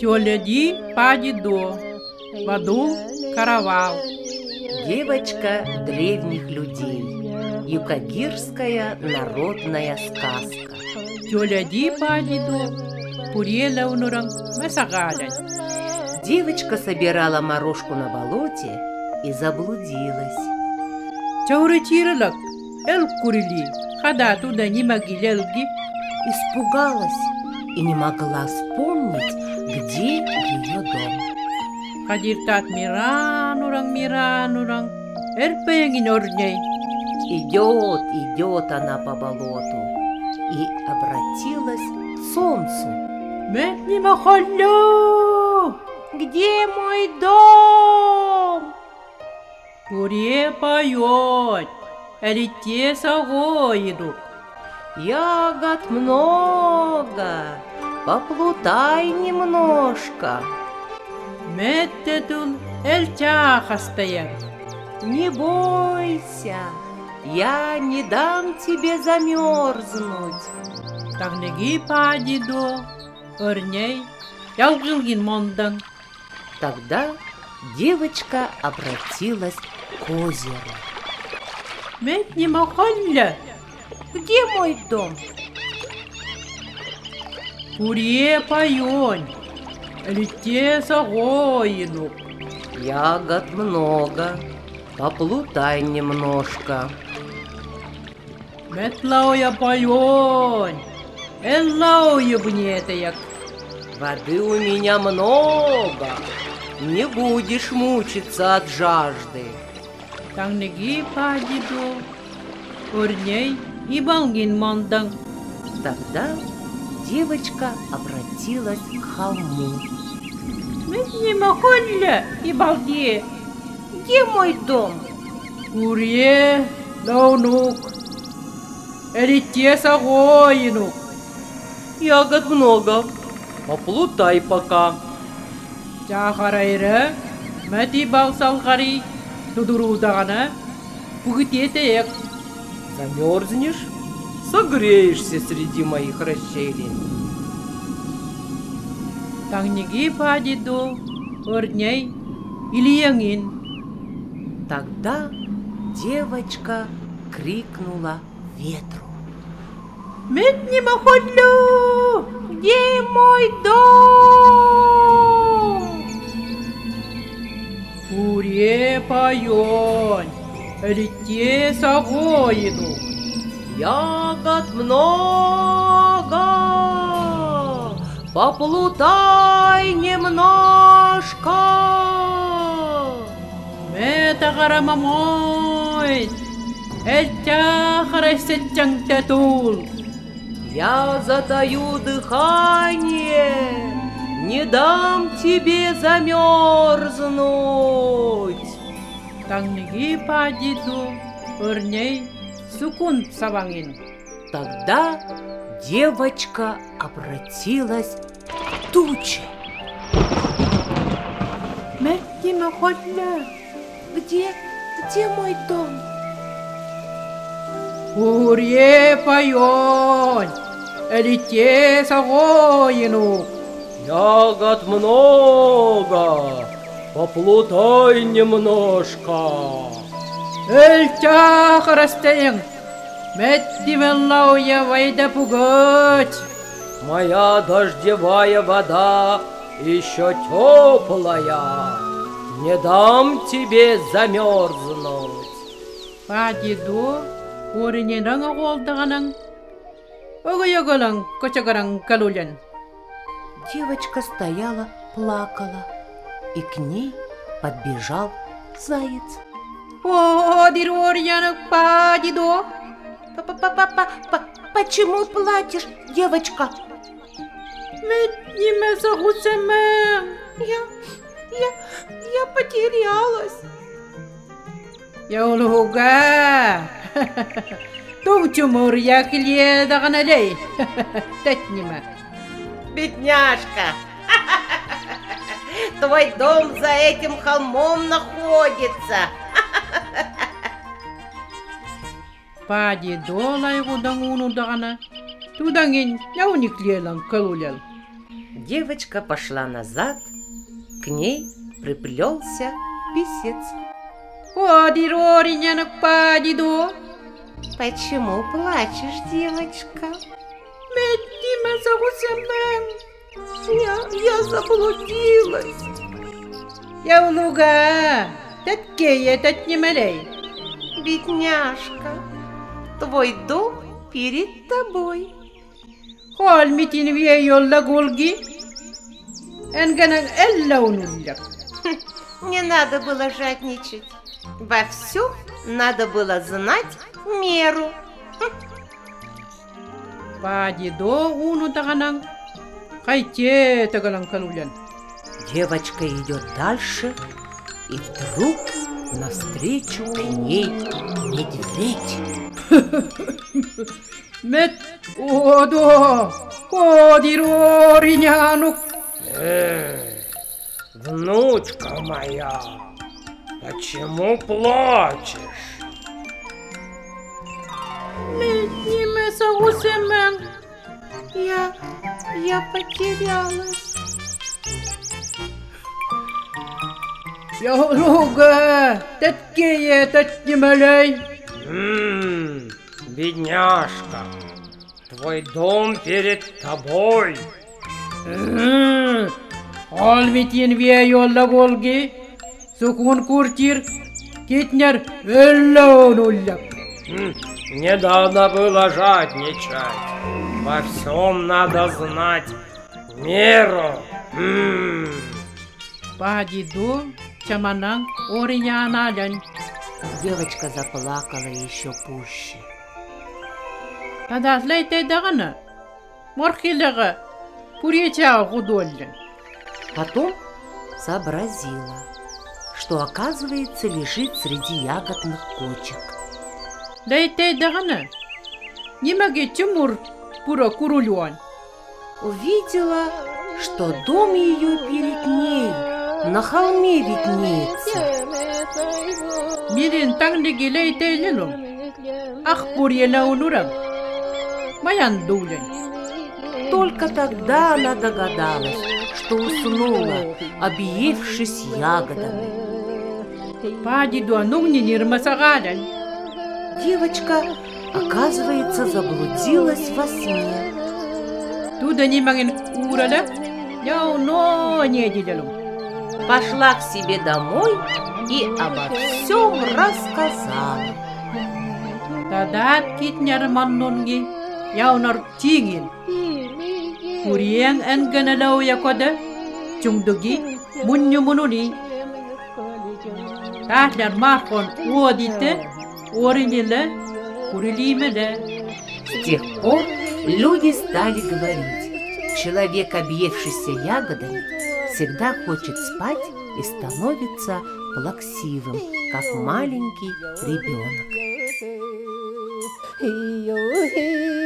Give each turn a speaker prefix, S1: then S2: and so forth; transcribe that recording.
S1: Тёляди падидо, воду каравал.
S2: Девочка древних людей. Юкагирская народная сказка.
S1: Тёляди падидо, пурела унурам масагалян.
S2: Девочка собирала морожку на болоте и заблудилась.
S1: Чауретиралак, эл курили, хада туда не могилелги.
S2: Испугалась и не могла вспомнить, где ее дом.
S1: Хадиртат миранурang, эрпеянгин орней.
S2: Идет она по болоту и обратилась к солнцу.
S1: Мет не махалю!
S2: Где мой дом?
S1: Пуре поет, элите сагоиду.
S2: Ягод много, поплутай немножко.
S1: Меттетун эльчахастаян.
S2: Не бойся, я не дам тебе замерзнуть.
S1: Тагнеги падидо, орней, ялгилгин мондан.
S2: Тогда девочка обратилась к озеру.
S1: Мет не махалля.
S2: Где мой дом?
S1: Пуре поет, элите сагоиду.
S2: Ягод много, поплутай немножко.
S1: Метлауя поет, эллауя бнетаяк.
S2: Воды у меня много, не будешь мучиться от жажды.
S1: Тагнеги падидо, орней и балгин мондан.
S2: Тогда девочка обратилась к холму.
S1: Мет не махалля и балде.
S2: Где мой дом?
S1: Пуре лаунук, элите сагоинук.
S2: Ягод много, поплутай пока.
S1: Чахарайра, мати балсалхари, тудурудагана, пугитетеек.
S2: Замерзнешь, согреешься среди моих расщелин.
S1: Тагнеги падидо, орней или янгин.
S2: Тогда девочка крикнула ветру.
S1: Мет не махалю!
S2: Где мой дом?
S1: Пуре поет, элите сагоиду.
S2: Ягод много, поплутай немножко.
S1: Мета гарамамой, эльтя харасетчанг татул.
S2: Я затаю дыхание, не дам тебе замерзнуть.
S1: Тагнеги падидо, орней сукун савангин.
S2: Тогда девочка обратилась к туче.
S1: Мет не махалля.
S2: Где мой дом?
S1: Пуре поет, элите сагоину.
S2: Ягод много, поплутай немножко.
S1: Эльтя харастаян, мет дивеллауя вайда пугать.
S2: Моя дождевая вода еще теплая, не дам тебе замерзнуть.
S1: Падидо, орененang аголдаганang, огоягалang кочагарang калулян.
S2: Девочка стояла, плакала, и к ней подбежал заяц.
S1: О, дирорьянок падидо.
S2: Почему плачешь, девочка?
S1: Мет не месагусэмэн.
S2: Я потерялась.
S1: Яулуга. Тумчумур якилье даганалей. Тэтнима.
S2: Бедняжка, твой дом за этим холмом находится.
S1: Падидо лайгудang уну дагана. Tudangin, yaw ni Klelang kalulyal.
S2: девочка пошла назад, к ней приплелся писец.
S1: Ходи, роренянок, падидо.
S2: Почему плачешь, девочка?
S1: Метниме загусемен.
S2: Я заблудилась.
S1: Яулуга, таткея татнимелей.
S2: Бедняжка, твой дом перед тобой.
S1: Холмитин веёлла гулги. Энганан эллаунуллак.
S2: Не надо было жадничать. Во всем надо было знать меру.
S1: Падидо уну таганан. Хайте тагалан калулян.
S2: Девочка идет дальше, и вдруг навстречу к ней медведь.
S1: Мет одо, ходи, роренянок.
S3: Внучка моя, почему плачешь?
S1: Метниме загусемен.
S2: Я потерялась.
S1: Яулуга, таткея татнимелей.
S3: Бедняжка, твой дом перед тобой.
S1: Холмитин веёлла гулги. Сукун куртир. Китнер эллаунуллак.
S3: Не надо было жадничать. Во всем надо знать меру.
S1: Падидо, чаманан, ореняналянь.
S2: Девочка заплакала еще пуще.
S1: Тогда слейте дагана. Морхилага, пуреча гудоллен.
S2: Потом сообразила, что, оказывается, лежит среди ягодных кочек.
S1: Лейте дагана. Немаге тимур пура курулюан.
S2: Увидела, что дом ее перед ней на холме виднеется.
S1: Мирин тангдеги лейте лилум. Ах, пурьела унурам. Маян дулен.
S2: Только тогда она догадалась, что уснула, объевшись ягодами.
S1: Падидо нугни нирмасагален.
S2: Девочка, оказывается, заблудилась во сне.
S1: Туда немагин урала. Яу но не дилелум.
S2: Пошла к себе домой и обо всем рассказала.
S1: Тогда китнер маннунги. Яу нар тигин. Puriang an ganalaw yakoda, chungdugi, munyu mununi. Tahlar markon уодите, орениле, курилимеле.
S2: С тех пор люди стали говорить: человек, объевшийся ягодами, всегда хочет спать и становится плаксивым, как маленький ребенок.